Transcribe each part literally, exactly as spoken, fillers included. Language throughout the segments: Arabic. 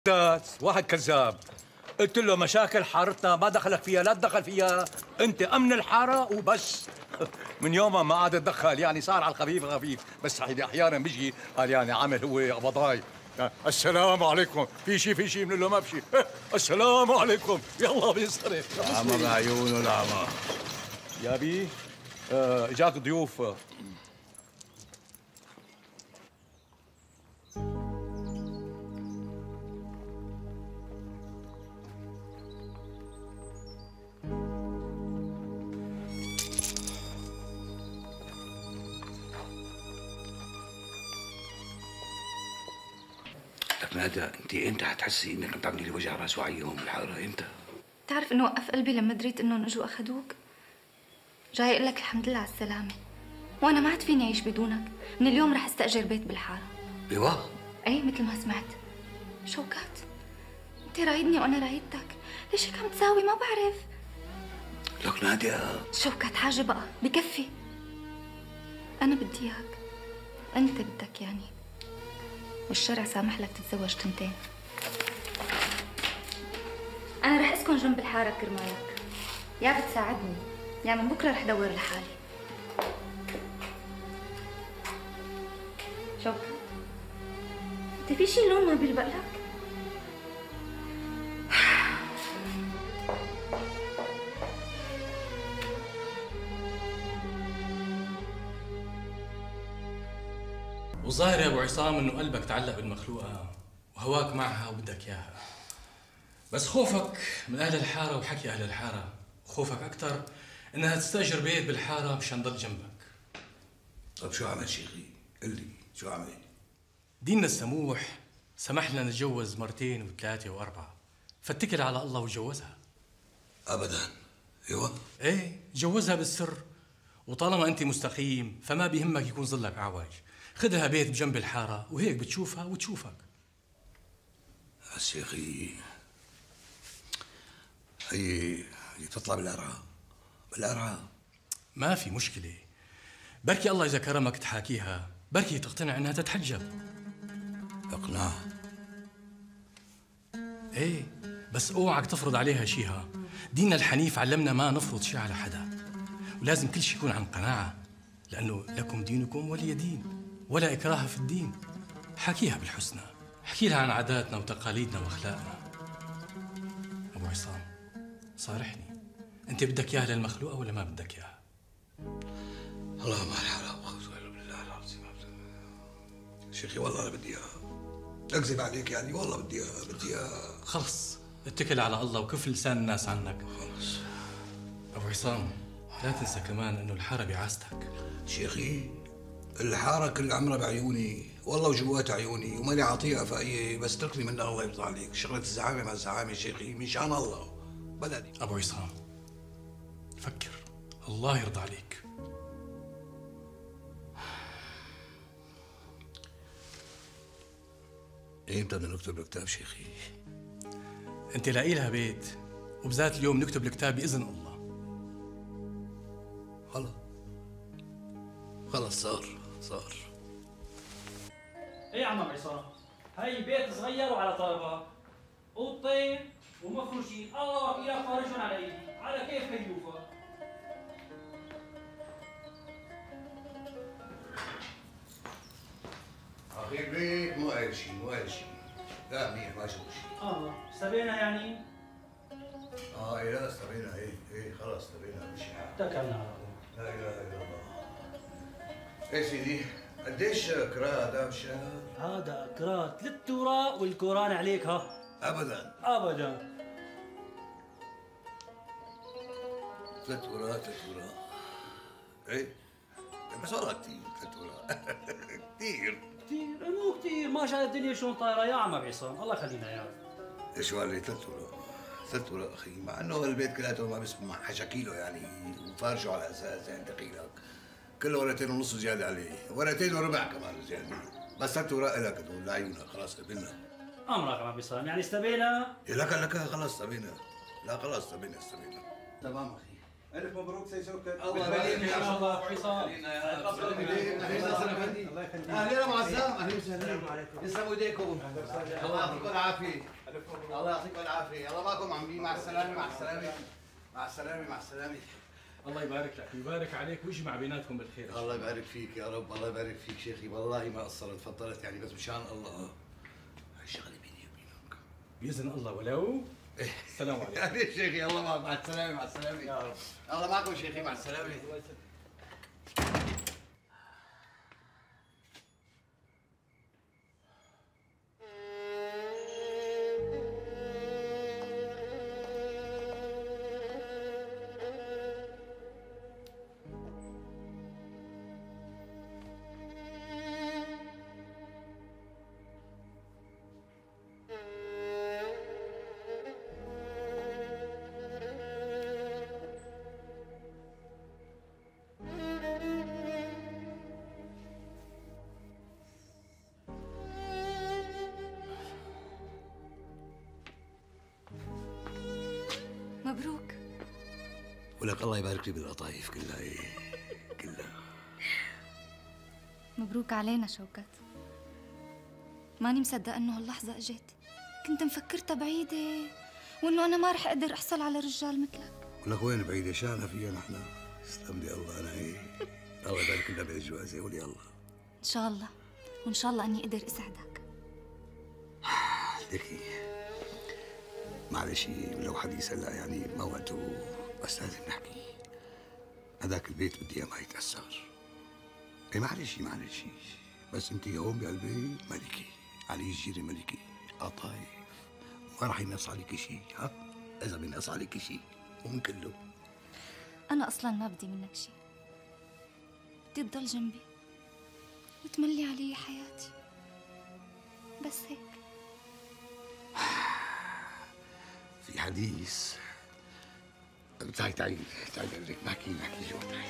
واحد كذاب. قلت له مشاكل حارتنا ما دخلك فيها، لا تدخل فيها، انت امن الحاره وبس. من يومها ما عاد اتدخل، يعني صار على الخفيف خفيف، بس احيانا بيجي قال يعني عامل هو قبضاي. السلام عليكم، في شيء في شيء؟ من له ما في شيء. السلام عليكم، يلا بينصرف. عمر عيونه العمى. يا بي اه اجاك ضيوف. لك ندى، انت امتى حتحسي انك عم تعملي لي وجع راس وعيهم بالحاره؟ امتى؟ بتعرف انه وقف قلبي لما دريت انهم اجوا اخذوك؟ جاي اقول لك الحمد لله على السلامه، وانا ما عاد فيني اعيش بدونك. من اليوم رح استاجر بيت بالحاره. ايوه؟ اي مثل ما سمعت. شوكات، انت رايدني وانا رايدتك، ليش هيك عم تساوي؟ ما بعرف. لك نادية، شوكات حاجه بقى بكفي. انا بدي اياك، انت بدك يعني، والشرع سامح لك تتزوج تنتين. أنا رح أسكن جنب الحارة كرمالك، يا بتساعدني يا من بكرة رح دور لحالي. شوكة، أنت في شي لون ما بيلبق لك؟ وظاهر يا ابو عصام انه قلبك تعلق بالمخلوقه وهواك معها وبدك اياها، بس خوفك من اهل الحاره وحكي اهل الحاره، خوفك اكثر انها تستاجر بيت بالحاره مشان ضل جنبك. طب شو عمل شيخي؟ قل لي شو عمل؟ ديننا السموح سمح لنا نتجوز مرتين وثلاثه واربعه، فاتكل على الله وتجوزها. ابدا. ايوه؟ ايه، تجوزها بالسر، وطالما انت مستقيم فما بيهمك يكون ظلك اعوج. خذها بيت بجنب الحارة وهيك بتشوفها وتشوفك. بس يا أخي هي هي تطلع بالقرعة، بالقرعة. ما في مشكلة، بركي الله إذا كرمك تحاكيها، بركي تقتنع إنها تتحجب. اقناع؟ إيه، بس أوعك تفرض عليها شيها. ديننا الحنيف علمنا ما نفرض شيء على حدا، ولازم كل شيء يكون عن قناعة، لأنه لكم دينكم ولي دين، ولا إكراه في الدين. حكيها بالحسنى، احكي لها عن عاداتنا وتقاليدنا وأخلاقنا. أبو عصام صارحني، أنت بدك إياها للمخلوقة ولا ما بدك إياها؟ والله ما لي حول ولا قوة إلا بالله العظيم. شيخي والله أنا بدي إياها، أكذب عليك يعني؟ والله بدي إياها، بدي إياها. خلص اتكل على الله وكف لسان الناس عنك. خلص. أبو عصام لا تنسى كمان إنه الحارة بعاستك. شيخي الحارة كل عمرها بعيوني، والله وجوات عيوني، وماني عاطيها في أي، بس اتركني منها الله يرضى عليك. شغلة الزعامة مع الزعامة شيخي، مشان الله بدني. أبو عصام فكر، الله يرضى عليك. إمتى بدنا نكتب الكتاب شيخي؟ أنت لاقي لها بيت، وبذات اليوم نكتب الكتاب بإذن الله. خلص خلص صار صار. ايه يا عم عصام، هي بيت صغير وعلى طابة، اوضتين ومفروشين، الله وكيلك فارجون على ايدي، على كيف كيوفة. أخي البيت مو قايل شيء، مو قايل شيء. لا منيح، ما شفت شيء. اه استبينا يعني؟ اه ايه لا استبينا، ايه ايه خلص استبينا، مشي حالك. اتكلنا على الله. لا اله الا الله. ايه سيدي، قديش قراءة هذا بالشهر؟ هذا قراءة ثلاث اوراق والقرآن عليك ها؟ ابدا ابدا. ثلاث اوراق ثلاث اوراق. ايه بس والله كثير ثلاث اوراق. كثير كثير مو كثير، ما شاء الدنيا شلون طايرة يا عم عصام، الله يخلينا اياك. ايش قال لي ثلاث اوراق؟ ثلاث اوراق اخي، مع انه البيت كلياته ما بيسمع حشاكيله يعني، وفارشه على اساس يعني دقيقك. كله ورقتين ونص زياده عليه، ورقتين وربع كمان زياده، بس ثلاث اوراق لك هدول لعيونك، خلاص قبلنا. امرك يا عم عصام، يعني استبينا؟ إيه لك لك خلاص استبينا. لا خلاص استبينا استبينا. تمام اخي. الف مبروك سي شوكت. الله يبارك ان شاء الله ابو عصام. اهلا معزام، اهلا وسهلا. يسلموا ايديكم. الله يعطيكم العافيه. الله يعطيكم العافيه. الله معكم عمي. مع السلامه مع السلامه مع السلامه مع السلامه. الله يبارك لك ويبارك عليك ويجمع بيناتكم بالخير. الله يبارك فيك يا رب. الله يبارك فيك شيخي. والله ما قصرت، فضلت يعني، بس مشان الله هالشغله بيني وبينك باذن الله. ولو السلام عليكم. يا شيخي. الله معك. مع السلامه مع السلامه يا رب. الله معكم شيخي. مع السلامه. مبروك. ولك الله يبارك لي بالقطايف كلها. ايه كلها. مبروك علينا شوكت. ماني مصدقة انه هاللحظة اجت. كنت مفكرتها بعيدة وانه انا ما رح اقدر احصل على رجال مثلك. ولك وين بعيدة؟ شانا فيها نحن. اسلم لي الله. انا هيك. الله يبارك لنا بالجوازة. قولي الله. ان شاء الله، وان شاء الله اني اقدر اسعدك. ليكي معلش لو حديث هلا يعني ما وقته، بس لازم نحكي. هذاك البيت بدي اياه ما يتأثر. ايه معلش معلش، بس انت هون بقلبي ملكة، علي الجيرة ملكة، قطايف، ما راح ينقص عليكي شيء. ها اذا بينقص عليكي شيء ومن كله. انا اصلا ما بدي منك شيء، بدي تضل جنبي وتملي علي حياتي، بس هيك. في حديث. تعي تعي تعي لك نحكي نحكي جوا. تعي.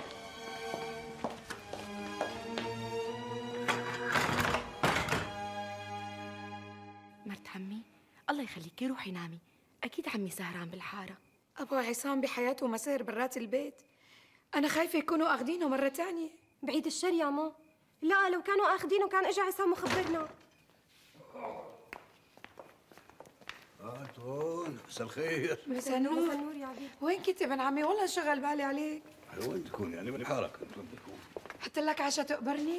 مرت عمي الله يخليكي روحي نامي، اكيد عمي سهران بالحاره. ابو عصام بحياته ما سهر برات البيت. انا خايفه يكونوا اخذينه مره تانية. بعيد الشر يا ماما. لا لو كانوا اخذينه كان اجى عصام وخبرنا. اه انتون مساء الخير. مساء النور. مساء النور يا عبيد. وين كنت ابن عمي؟ والله انشغل بالي عليك. وين تكون يعني؟ بالحارة كنت. وين تكون؟ حط لك عشاء تقبرني؟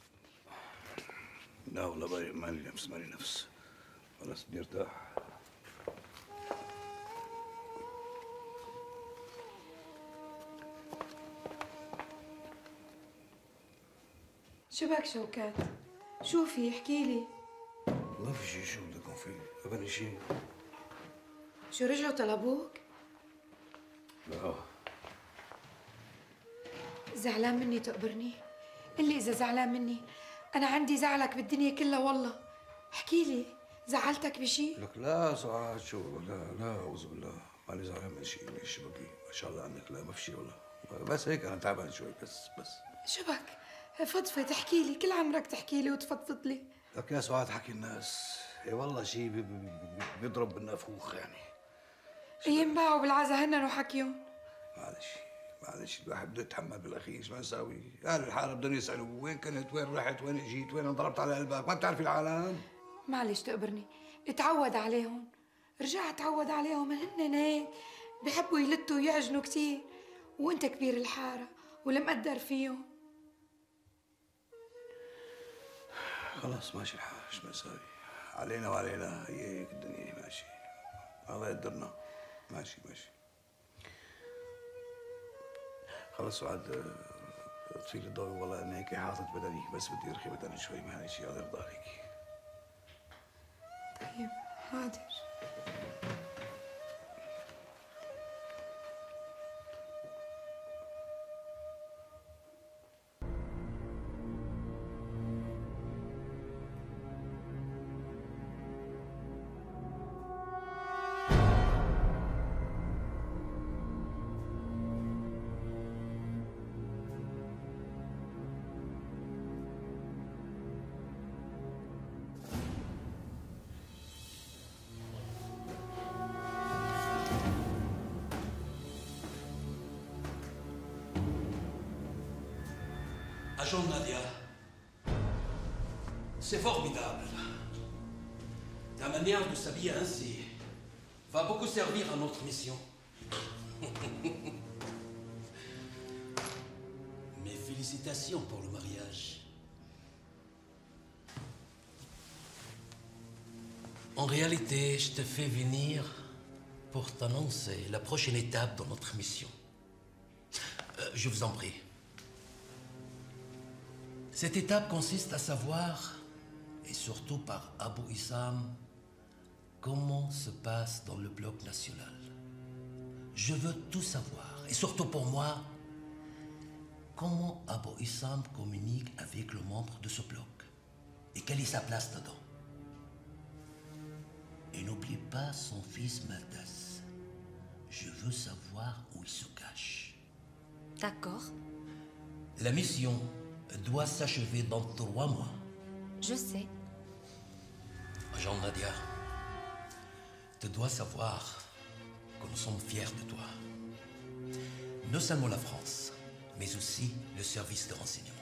لا والله باي مالي نفس مالي نفس. خلاص بدي ارتاح. شو بك شوكات؟ شو في؟ احكي لي. ما في شيء. شو بدكم فيه؟ ابدا شيء. شو رجعوا طلبوك؟ لا. زعلان مني تقبرني؟ قل لي اذا زعلان مني. انا عندي زعلك بالدنيا كلها والله. احكي لي، زعلتك بشيء؟ لك لا سعاد. شو لا لا اعوذ بالله. ماني زعلان من شيء. ليش بقي؟ ما شاء الله عنك. لا ما في شيء والله. بس هيك انا تعبان شوي. بس بس شو بك؟ فضفض احكي لي. كل عمرك تحكي لي وتفضفض لي. لك يا سعاد حكي الناس. اي والله شيء بي بي بيضرب بالنافوخ يعني. ينباعوا بالعزا هنن وحكيهم. معلش معلش الواحد بده يتحمل بالاخير. شو ما نساوي؟ اهل الحاره بدهم يسالوا وين كنت؟ وين رحت؟ وين اجيت؟ وين انضربت على قلبك؟ ما بتعرفي العالم؟ معلش تقبرني. اتعود عليهم. رجع اتعود عليهم. هن هيك بحبوا يلتوا ويعجنوا كثير، وانت كبير الحاره والمقدر فيهم. خلاص ماشي الحال. شو ما نساوي؟ علينا وعلينا. هي هيك الدنيا ماشي. الله يقدرنا. ماشي ماشي. خلص سعاد اطفي لي الضوء. والله انا هيك حاطط بدني، بس بدي ارخي بدني شوي. معلش الله يرضى عليك. طيب حاضر. chante Nadia. C'est formidable. Ta manière de s'habiller ainsi va beaucoup servir à notre mission. Mes félicitations pour le mariage. En réalité, je te fais venir pour t'annoncer la prochaine étape dans notre mission. Euh, je vous en prie. Cette étape consiste à savoir, et surtout par Abou Issam, comment se passe dans le bloc national. Je veux tout savoir, et surtout pour moi, comment Abou Issam communique avec le membre de ce bloc, et quelle est sa place dedans. Et n'oublie pas son fils Maldas. Je veux savoir où il se cache. D'accord. La mission doit s'achever dans trois mois. Je sais. Jean Nadia, tu dois savoir que nous sommes fiers de toi. Non seulement la France, mais aussi le service de renseignement.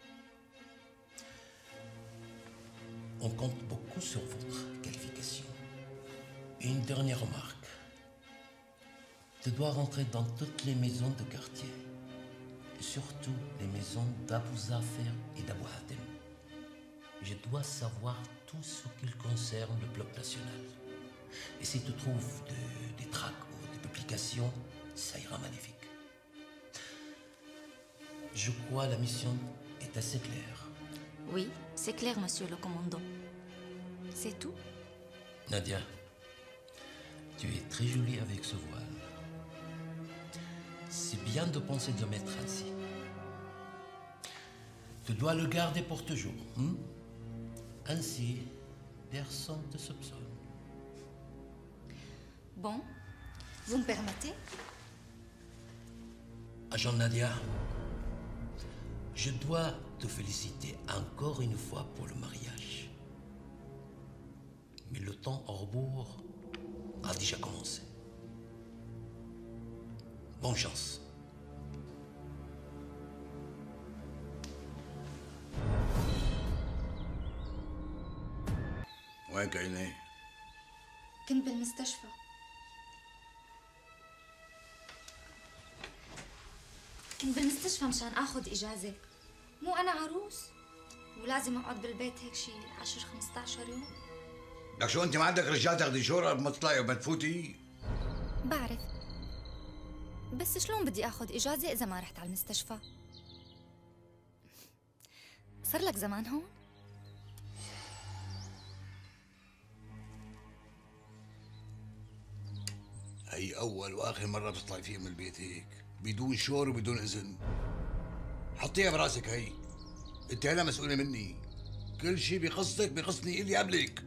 On compte beaucoup sur votre qualification. Et une dernière remarque. Tu dois rentrer dans toutes les maisons de quartier. Et surtout les maisons d'Abou Zafer et d'Abou Hatem. Je dois savoir tout ce qui concerne le bloc national. Et si tu trouves de, des tracts ou des publications, ça ira magnifique. Je crois la mission est assez claire. Oui, c'est clair, monsieur le commandant. C'est tout? Nadia, tu es très jolie avec ce voile. C'est bien de penser de le mettre ainsi. Tu dois le garder pour toujours. Hein? Ainsi, personne ne te soupçonne. Bon, vous me permettez? Agent Nadia, je dois te féliciter encore une fois pour le mariage. Mais le temps au rebours a déjà commencé. Bonne chance. وين كاينة؟ كنت بالمستشفى. كنت بالمستشفى مشان اخذ اجازة. مو انا عروس ولازم اقعد بالبيت هيك شي عشرة خمسة عشر يوم. لك شو انت ما عندك رجال تاخذي شورى ما تطلعي وما تفوتي؟ بعرف، بس شلون بدي اخذ اجازة اذا ما رحت على المستشفى؟ صار لك زمان هون؟ هي أول وآخر مرة بتطلعي فيها من البيت هيك بدون شور وبدون إذن. حطيها براسك هي. أنت هلا مسؤولة مني. كل شيء بقصدك بقصني إلي قبلك.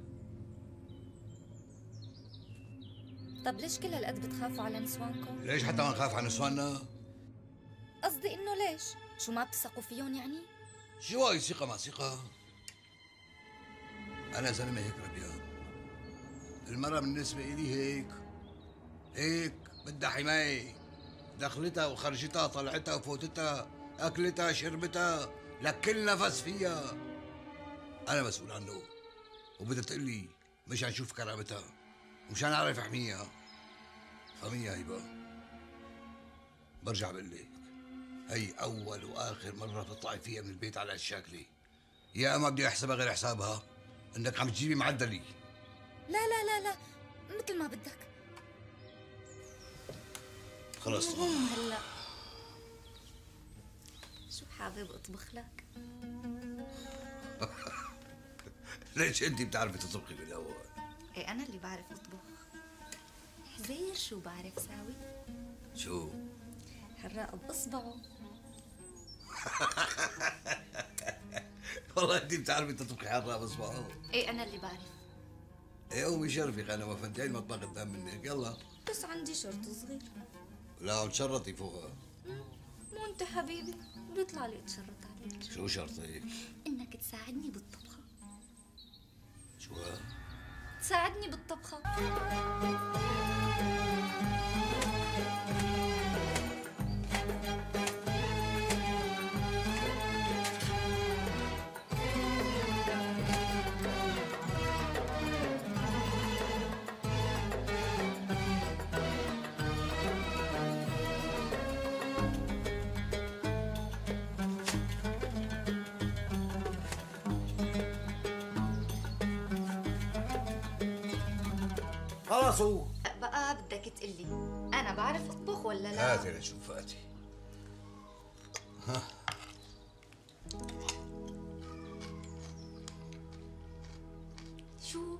طب ليش كل هالقد بتخافوا على نسوانكم؟ ليش حتى ما نخاف على نسواننا؟ قصدي إنه ليش؟ شو ما بتثقوا فيهم يعني؟ شو هاي ثقة مع ثقة؟ أنا زلمة هيك ربيان. المرة بالنسبة إلي هيك. هيك بدها حماية. دخلتها وخرجتها طلعتها وفوتتها أكلتها شربتها لكل نفس فيها أنا مسؤول عنه. وبدها تقلي مش هنشوف كرامتها ومشان أعرف أحميها. فهميها هيبة. برجع بقول لك هي أول وآخر مرة تطلعي فيها من البيت على هالشكلة. يا أما بدي أحسبها غير حسابها إنك عم تجيبي معدلي. لا لا لا لا مثل ما بدك. خلص هلا شو حابب اطبخ لك؟ ليش انت بتعرفي تطبخي بالاول؟ ايه انا اللي بعرف اطبخ. حزير شو بعرف ساوي؟ شو؟ حراق باصبعه. والله انت بتعرفي تطبخي حراق باصبعه؟ ايه انا اللي بعرف. ايه قومي شرفك انا ما فهمتي المطبخ قدام منك يلا. بس عندي شرط صغير. لا وتشرطي فوقها. مو انت حبيبي بيطلع لي اتشرط عليك. شو شرطك؟ انك تساعدني بالطبخة. شو ها؟ تساعدني بالطبخة. خلص هو بقى بدك تقلي انا بعرف اطبخ ولا لا؟ هاتي لنشوف هاتي. ها شو؟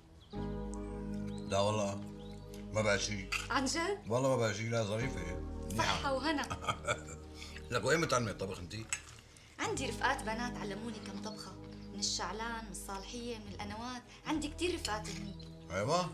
لا والله ما بقى شيء. عن جد؟ والله ما بقى شيء. لا ظريفة صحة وهنا. لك وين متعلمة الطبخ انت؟ عندي رفقات بنات علموني كم طبخة، من الشعلان، من الصالحية، من القنوات، عندي كتير رفقات هنيك. ايوه.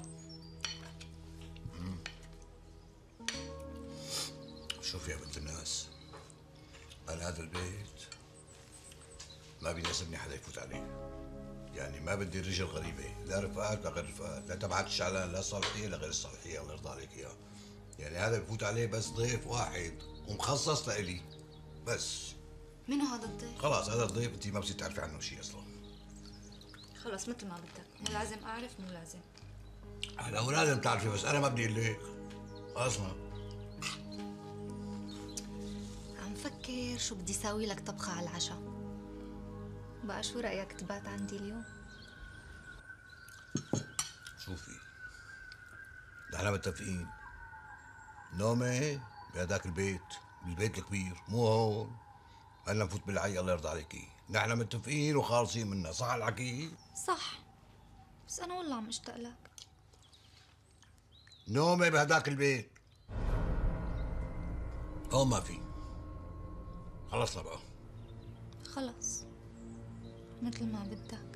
شوف يا بنت الناس، انا هذا البيت ما بيناسبني حدا يفوت عليه. يعني ما بدي رجل غريبة، لا رفقات لا غير رفقات، لا تبعت الشعلان لا الصالحية لا غير الصالحية، الله يرضى عليك اياه. يعني هذا بفوت عليه بس ضيف واحد ومخصص لإلي بس. منو هذا الضيف؟ خلاص هذا الضيف انت ما بتصير تعرفي عنه شيء اصلا. خلص مثل ما بدك، مو لازم اعرف، مو لازم. هلا مو لازم تعرفي، بس انا ما بدي اقول لك. اسمع، عم فكر شو بدي ساوي لك طبخة على العشاء. بقى شو رأيك تبات عندي اليوم؟ شوفي نحن متفقين نومي بهداك البيت، بالبيت الكبير، مو هون. هلا نفوت بالعي الله يرضى عليكي. نحن متفقين وخالصين منا، صح الحكي؟ صح، بس أنا والله عم اشتاق لك. نومي بهداك البيت، هون ما في. خلصنا بقى. خلص مثل ما بدك.